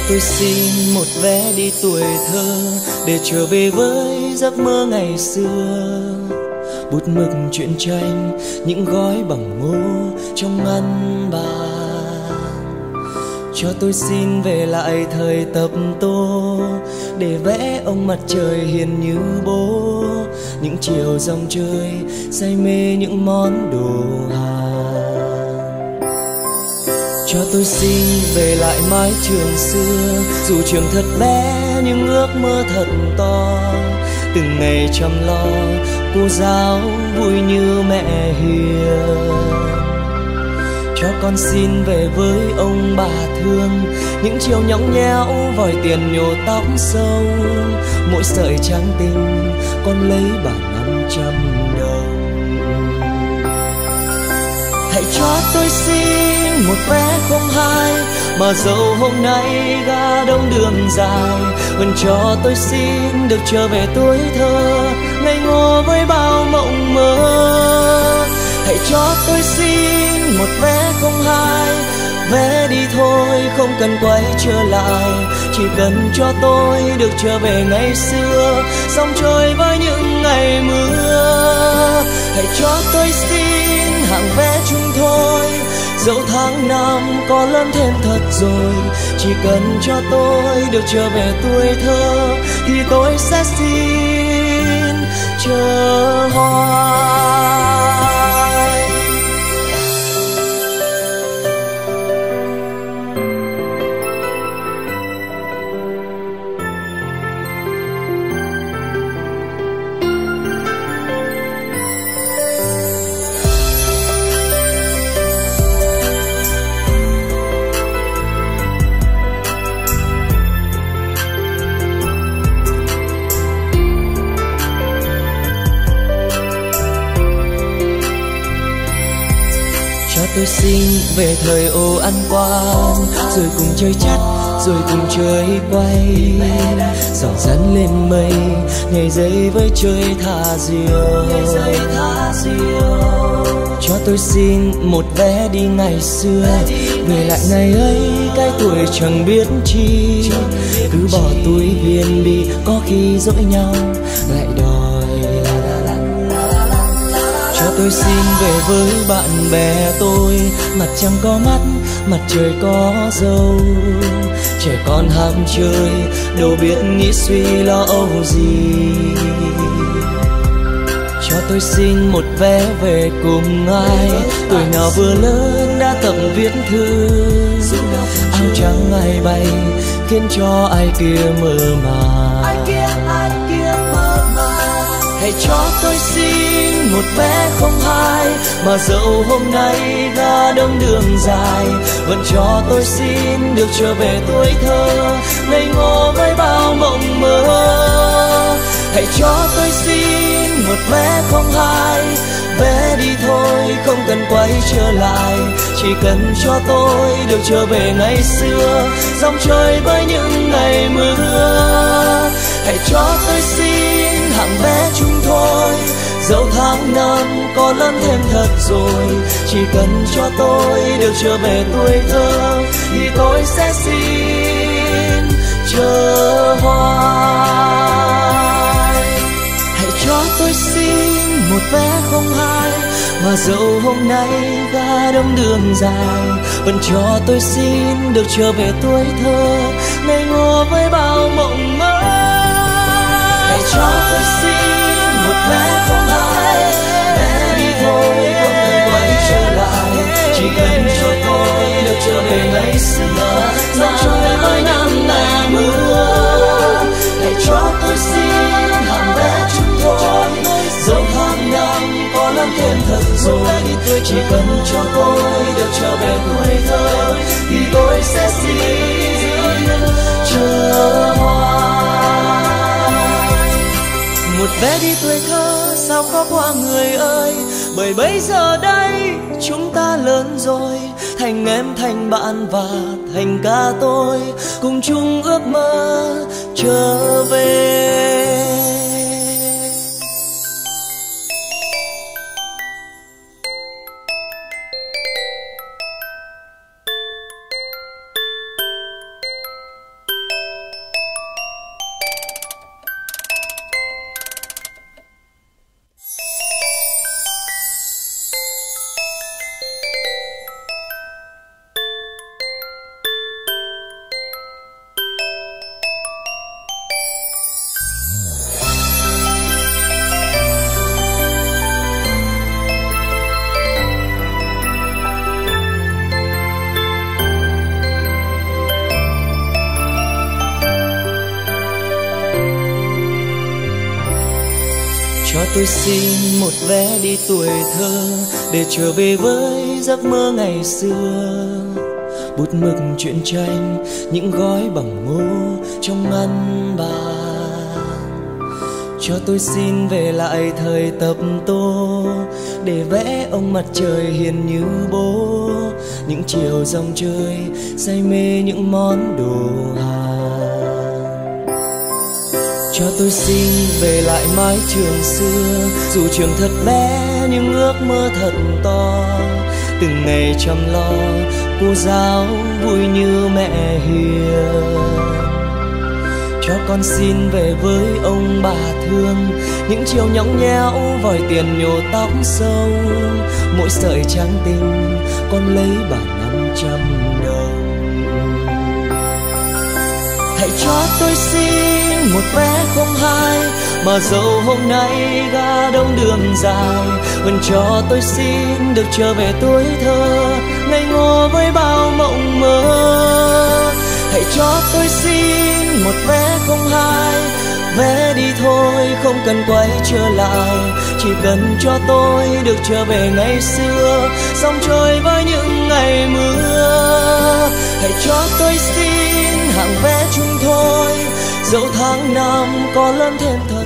tôi xin một vé đi tuổi thơ, để trở về với giấc mơ ngày xưa. Bút mực truyện tranh, những gói bằng ngô trong ngăn bàn. Cho tôi xin về lại thời tập tô, để vẽ ông mặt trời hiền như bố. Những chiều dòng chơi, say mê những món đồ Hàn. Cho tôi xin về lại mái trường xưa, dù trường thật bé nhưng ước mơ thật to. Từng ngày chăm lo, cô giáo vui như mẹ hiền. Cho con xin về với ông bà thương, những chiều nhõng nhẽo vòi tiền nhổ tóc sâu. Mỗi sợi trắng tinh con lấy bà 500 đồng. Hãy cho tôi xin một vé không hai, mà dẫu hôm nay ga đông đường dài, vẫn cho tôi xin được trở về tuổi thơ, ngây ngô với bao mộng mơ. Hãy cho tôi xin một vé không hai, vé đi thôi không cần quay trở lại, chỉ cần cho tôi được trở về ngày xưa, sóng trôi với những ngày mưa. Hãy cho tôi xin hạng vé chung thôi, dẫu tháng năm có lớn thêm thật rồi, chỉ cần cho tôi được trở về tuổi thơ, thì tôi sẽ xin chờ hoài. Tôi xin về thời ô ăn quan, rồi cùng chơi chắt, rồi cùng chơi quay, giỏ rắn lên mây, nhảy dây với chơi thả diều. Cho tôi xin một vé đi ngày xưa, về lại ngày ấy cái tuổi chẳng biết chi, cứ bỏ túi viên bi có khi dỗi nhau lại đòi. Cho tôi xin về với bạn bè tôi, mặt trăng có mắt, mặt trời có dâu. Trẻ con ham chơi, đâu biết nghĩ suy lo âu gì. Cho tôi xin một vé về cùng ai, tuổi nào vừa lớn đã tập viết thư. Áo trắng ai bay, khiến cho ai kia mơ màng. Hãy cho tôi xin một vé không hai, mà dẫu hôm nay ga đông đường dài, vẫn cho tôi xin được trở về tuổi thơ, ngây ngô với bao mộng mơ. Hãy cho tôi xin một vé không hai, vé đi thôi không cần quay trở lại, chỉ cần cho tôi được trở về ngày xưa, dòng chơi với những ngày mưa. Hãy cho tôi xin hạng vé chung thôi, dẫu tháng năm có lớn thêm thật rồi, chỉ cần cho tôi được trở về tuổi thơ, thì tôi sẽ xin chờ hoài. Hãy cho tôi xin một vé không hai, mà dẫu hôm nay ga đông đường dài, vẫn cho tôi xin được trở về tuổi thơ, ngây ngô với bao mộng mơ. Hãy cho tôi xin một vé không hai, vé đi thôi không cần quay trở lại, chỉ cần cho tôi được trở về ngày xưa, dòng trôi với năm ngày mưa. Hãy cho tôi xin hạng vé chung thôi, dẫu tháng năm có lắm thêm thật rồi, chỉ cần cho tôi được trở về tuổi thơ, thì tôi sẽ xin chờ hoài. Một vé đi tuổi thơ sao có qua người ơi, bởi bây giờ đây chúng ta lớn rồi, thành em thành bạn và thành ca tôi, cùng chung ước mơ trở về. tôi xin một vé đi tuổi thơ, để trở về với giấc mơ ngày xưa. Bút mực truyện tranh, những gói bằng ngô trong ngăn bàn. Cho tôi xin về lại thời tập tô, để vẽ ông mặt trời hiền như bố. Những chiều dòng chơi say mê những món đồ Hàn. Cho tôi xin về lại mái trường xưa, dù trường thật bé nhưng ước mơ thật to. Từng ngày chăm lo cô giáo vui như mẹ hiền. Cho con xin về với ông bà thương, những chiều nhõng nhẽo vòi tiền nhổ tóc sâu. Mỗi sợi trắng tinh con lấy bà 500 đồng. Hãy cho tôi xin một vé không hai, mà dẫu hôm nay ga đông đường dài, vẫn cho tôi xin được trở về tuổi thơ, ngây ngô với bao mộng mơ. Hãy cho tôi xin một vé không hai, vé đi thôi không cần quay trở lại, chỉ cần cho tôi được trở về ngày xưa, sóng trôi với những ngày mưa. Hãy cho tôi xin hạng vé chung thôi, dẫu tháng năm có lớn thêm thời